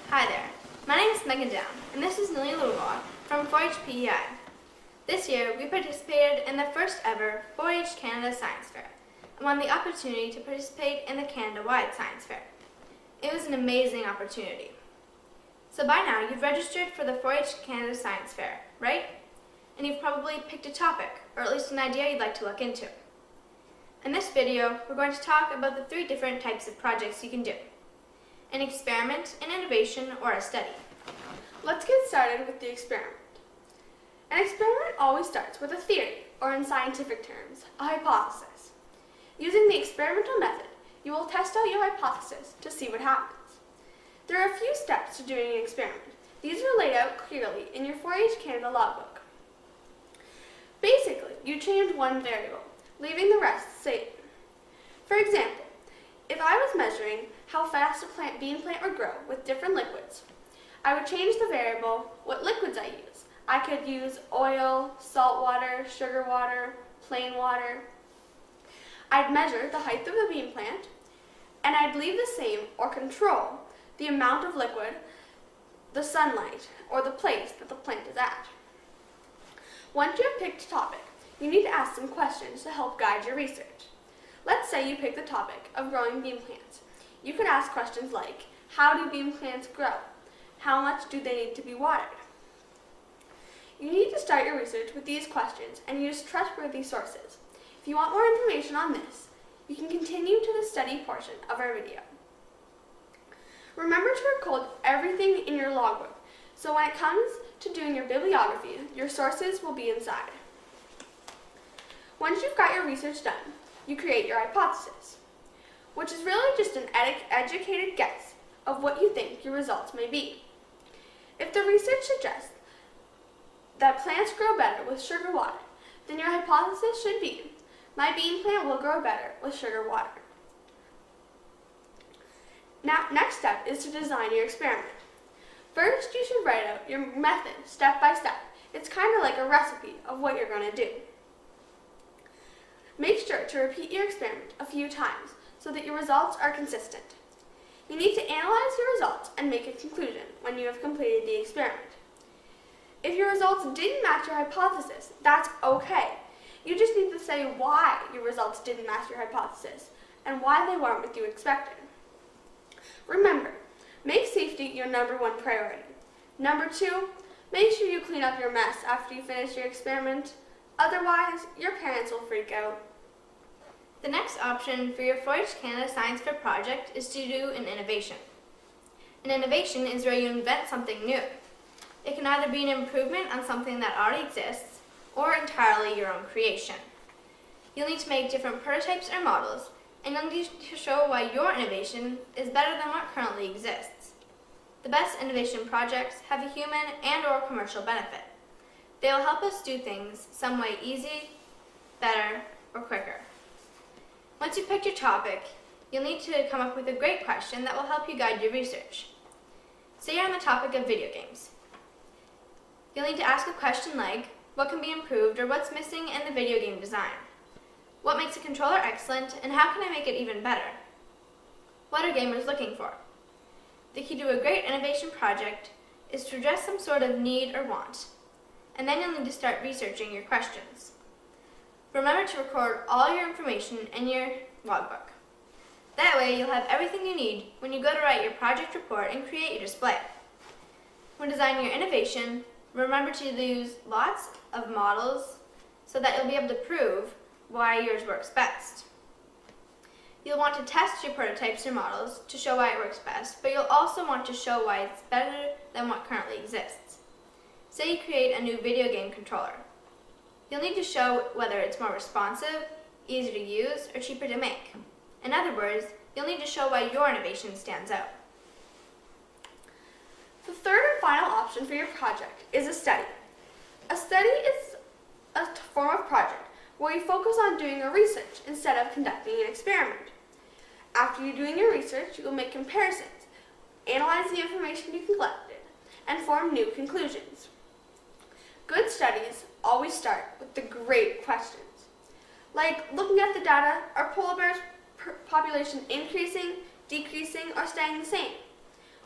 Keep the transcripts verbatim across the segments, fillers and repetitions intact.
Hi there, my name is Megan Down, and this is Nilly Louwa from four H P E I. This year, we participated in the first ever four H Canada Science Fair and won the opportunity to participate in the Canada-wide Science Fair. It was an amazing opportunity. So by now, you've registered for the four H Canada Science Fair, right? And you've probably picked a topic, or at least an idea you'd like to look into. In this video, we're going to talk about the three different types of projects you can do: an experiment, an innovation, or a study. Let's get started with the experiment. An experiment always starts with a theory, or in scientific terms, a hypothesis. Using the experimental method, you will test out your hypothesis to see what happens. There are a few steps to doing an experiment. These are laid out clearly in your four H Canada logbook. Basically, you change one variable, leaving the rest the same. For example, if I was measuring how fast a plant, bean plant would grow with different liquids, I would change the variable what liquids I use. I could use oil, salt water, sugar water, plain water. I'd measure the height of the bean plant, and I'd leave the same or control the amount of liquid, the sunlight, or the place that the plant is at. Once you have picked a topic, you need to ask some questions to help guide your research. Let's say you pick the topic of growing bean plants. You could ask questions like, how do bean plants grow? How much do they need to be watered? You need to start your research with these questions and use trustworthy sources. If you want more information on this, you can continue to the study portion of our video. Remember to record everything in your logbook, so when it comes to doing your bibliography, your sources will be inside. Once you've got your research done, you create your hypothesis, which is really just an ed educated guess of what you think your results may be. If the research suggests that plants grow better with sugar water, then your hypothesis should be, my bean plant will grow better with sugar water. Now, next step is to design your experiment. First, you should write out your method step by step. It's kind of like a recipe of what you're going to do. Make sure to repeat your experiment a few times so that your results are consistent. You need to analyze your results and make a conclusion when you have completed the experiment. If your results didn't match your hypothesis, that's okay. You just need to say why your results didn't match your hypothesis and why they weren't what you expected. Remember, make safety your number one priority. Number two, make sure you clean up your mess after you finish your experiment. Otherwise, your parents will freak out. The next option for your four H Canada Science Fair project is to do an innovation. An innovation is where you invent something new. It can either be an improvement on something that already exists, or entirely your own creation. You'll need to make different prototypes or models, and you'll need to show why your innovation is better than what currently exists. The best innovation projects have a human and or commercial benefit. They will help us do things some way easy, better, or quicker. Once you've picked your topic, you'll need to come up with a great question that will help you guide your research. Say you're on the topic of video games. You'll need to ask a question like, what can be improved or what's missing in the video game design? What makes a controller excellent and how can I make it even better? What are gamers looking for? The key to a great innovation project is to address some sort of need or want, and then you'll need to start researching your questions. Remember to record all your information in your logbook. That way you'll have everything you need when you go to write your project report and create your display. When designing your innovation, remember to use lots of models so that you'll be able to prove why yours works best. You'll want to test your prototypes or models to show why it works best, but you'll also want to show why it's better than what currently exists. Say you create a new video game controller. You'll need to show whether it's more responsive, easier to use, or cheaper to make. In other words, you'll need to show why your innovation stands out. The third and final option for your project is a study. A study is a form of project where you focus on doing a research instead of conducting an experiment. After you're doing your research, you will make comparisons, analyze the information you collected, and form new conclusions. Good studies always start with the great questions, like looking at the data, are polar bears population increasing, decreasing, or staying the same?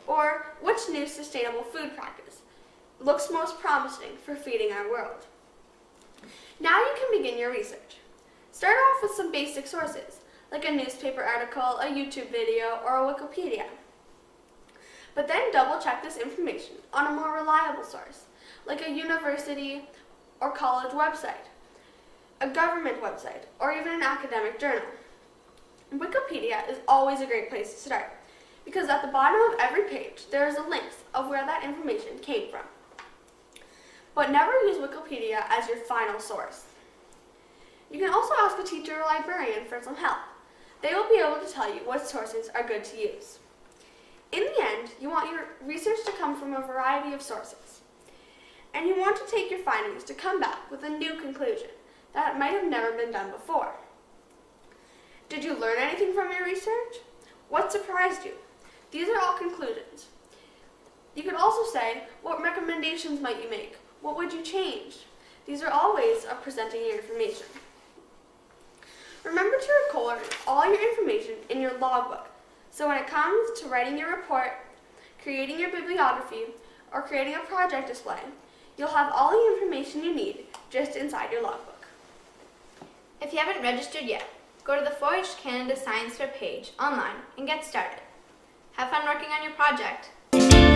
Or which new sustainable food practice looks most promising for feeding our world? Now you can begin your research. Start off with some basic sources, like a newspaper article, a YouTube video, or a Wikipedia. But then double check this information on a more reliable source, like a university or college website, a government website, or even an academic journal. Wikipedia is always a great place to start, because at the bottom of every page there is a link of where that information came from. But never use Wikipedia as your final source. You can also ask a teacher or librarian for some help. They will be able to tell you what sources are good to use. In the end, you want your research to come from a variety of sources. And you want to take your findings to come back with a new conclusion that might have never been done before. Did you learn anything from your research? What surprised you? These are all conclusions. You could also say, what recommendations might you make? What would you change? These are all ways of presenting your information. Remember to record all your information in your logbook, so when it comes to writing your report, creating your bibliography, or creating a project display, you'll have all the information you need just inside your logbook. If you haven't registered yet, go to the four H Canada Science Fair page online and get started. Have fun working on your project.